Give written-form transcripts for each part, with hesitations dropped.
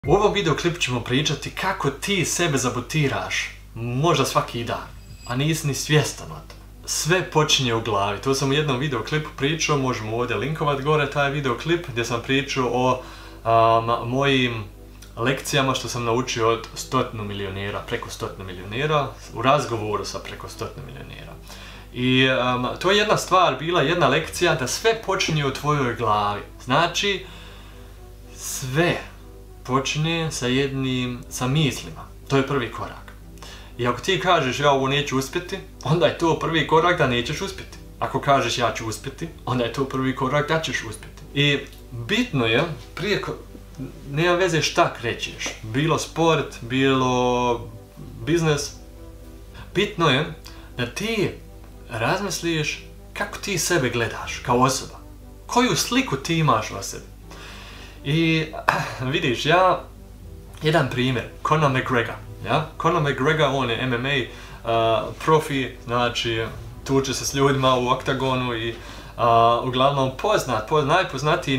U ovom videoklipu ćemo pričati kako ti sebe sabotiraš možda svaki dan, a nisi ni svjestan od toga. Sve počinje u glavi. To sam u jednom videoklipu pričao, možemo ovdje linkovat gore taj videoklip gdje sam pričao o mojim lekcijama što sam naučio od 100 milionera, preko 100 milionera, u razgovoru sa preko 100 milionera. I to je jedna stvar, bila jedna lekcija da sve počinje u tvojoj glavi. Znači, sve počinje sa mislima. To je prvi korak. I ako ti kažeš ja ovo neću uspjeti, onda je to prvi korak da nećeš uspjeti. Ako kažeš ja ću uspjeti, onda je to prvi korak da ćeš uspjeti. I bitno je, nema veze šta krećeš, bilo sport, bilo biznes, bitno je da ti razmisliš kako ti sebe gledaš kao osoba. Koju sliku ti imaš o sebi. I vidiš, jedan primjer, Conor McGregor. Conor McGregor, on je MMA profi, znači tuče se s ljudima u oktagonu i uglavnom najpoznatiji,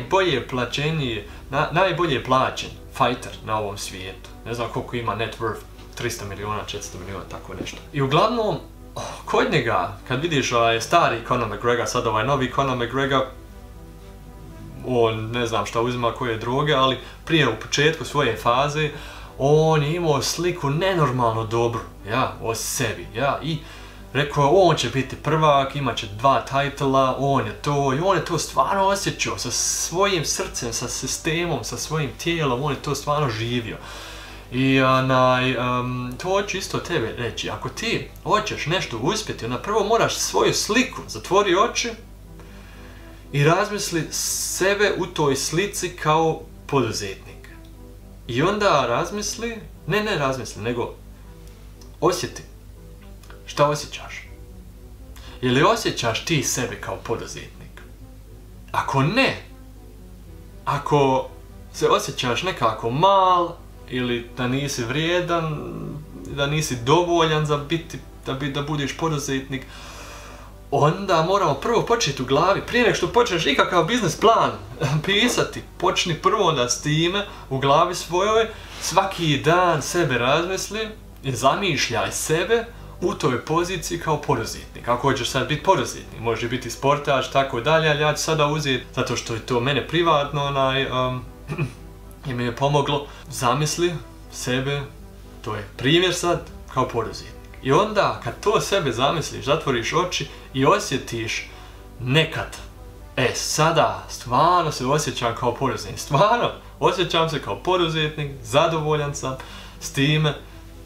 najbolje plaćen fighter na ovom svijetu. Ne znam koliko ima net worth, 300 miliona, 400 miliona, tako nešto. I uglavnom, kod njega, kad vidiš stari Conor McGregor, sad ovaj novi Conor McGregor, on ne znam šta uzima, koje droge, ali prije u početku svoje faze on je imao sliku nenormalno dobru o sebi i rekao on će biti prvak, imat će 2 titla, on je to stvarno osjećao sa svojim srcem, sa sistemom, sa svojim tijelom, on je to stvarno živio. I to hoću isto tebe reći, ako ti hoćeš nešto uspjeti, onda prvo moraš svoju sliku, zatvori oči i razmisli sebe u toj slici kao poduzetnik. I onda razmisli, ne razmisli, nego osjeti. Šta osjećaš? Je li osjećaš ti sebe kao poduzetnik? Ako ne, ako se osjećaš nekako mal, ili da nisi vrijedan, da nisi dovoljan za biti, da budeš poduzetnik, onda moramo prvo početi u glavi, prije nego što počneš ikakav biznis plan pisati, počni prvo da s time u glavi svojoj svaki dan sebe razmisli i zamišljaj sebe u toj poziciji kao poduzetnik. Ako hoćeš sad biti poduzetnik, može biti sportaš, tako dalje, ali ja ću sada uzeti, zato što je to mene privatno, i mi je pomoglo, zamisli sebe, to je primjer sad, kao poduzetnik. I onda, kad to sebe zamisliš, zatvoriš oči i osjetiš nekad, sada stvarno se osjećam kao poduzetnik, stvarno osjećam se kao poduzetnik, zadovoljan sam s time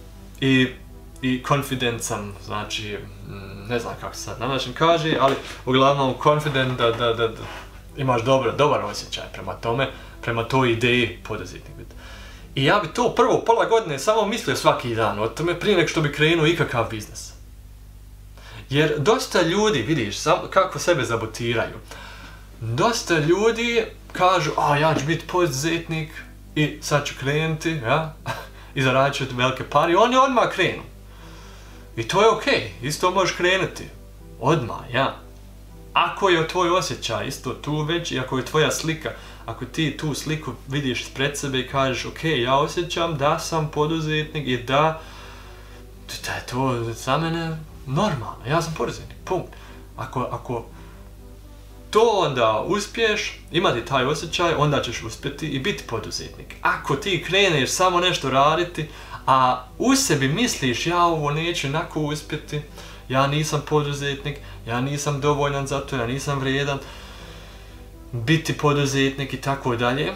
i confident sam, znači, ne znam kako se sad na način kaže, ali uglavnom confident da imaš dobar osjećaj prema tome, prema toj ideji poduzetnik biti. I ja bi to prvo pola godine samo mislio svaki dan o tome prije nego što bi krenuo ikakav biznis. Jer dosta ljudi, vidiš kako sebe sabotiraju, dosta ljudi kažu ja ću biti poduzetnik i sad ću krenuti i zaradit ću velike pare i oni odmah krenu. I to je okej, isto možeš krenuti odmah, Ako je tvoj osjećaj isto tu već i ako je tvoja slika, ako ti tu sliku vidiš pred sebe i kažeš ja osjećam da sam poduzetnik i da je to za mene normalno, ja sam poduzetnik, punkt. Ako to onda uspiješ, imati taj osjećaj, onda ćeš uspjeti i biti poduzetnik. Ako ti kreneš samo nešto raditi, a u sebi misliš ja ovo neću onako uspjeti, ja nisam poduzetnik, ja nisam dovoljan za to, ja nisam vrijedan biti poduzetnik i tako dalje,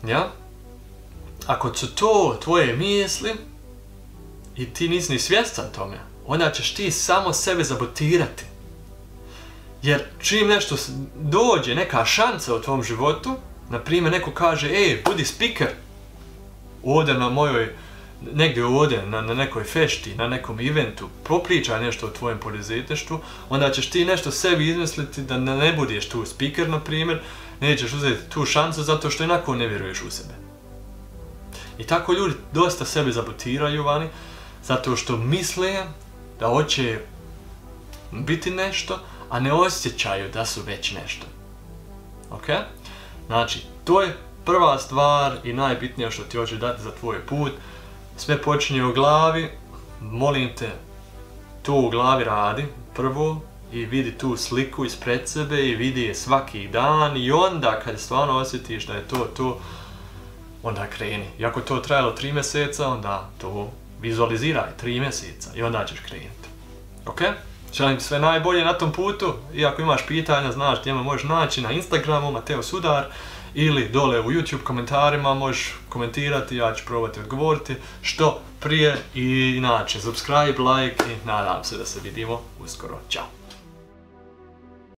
ako su to tvoje misli i ti nisi ni svjestan tome, onda ćeš ti samo sebe sabotirati. Jer čim nešto dođe, neka šansa u tvom životu, na primjer neko kaže budi speaker ovdje na mojoj, negdje ovdje, na nekoj fešti, na nekom eventu, popričaj nešto o tvojem poduzetništvu, onda ćeš ti nešto sebi izmisliti da ne budeš tu speaker, na primjer, nećeš uzeti tu šansu zato što inako ne vjeruješ u sebe. I tako ljudi dosta sebe sabotiraju vani, zato što misle da hoće biti nešto, a ne osjećaju da su već nešto. Ok? Znači, to je prva stvar i najbitnija što ti hoću dati za tvoj put, sve počinje u glavi, molim te, to u glavi radi prvo i vidi tu sliku ispred sebe i vidi je svaki dan i onda kad stvarno osjetiš da je to, onda kreni. I ako to trajalo 3 mjeseca, onda to vizualiziraj 3 mjeseca i onda ćeš krenuti. Ok? Želim ti sve najbolje na tom putu i ako imaš pitanja, znaš gdje me možeš naći na Instagramu, Mateo Sudar, ili dole u YouTube komentarima možeš komentirati, ja ću probati odgovoriti što prije i inače subscribe, like i nadam se da se vidimo uskoro. Ćao!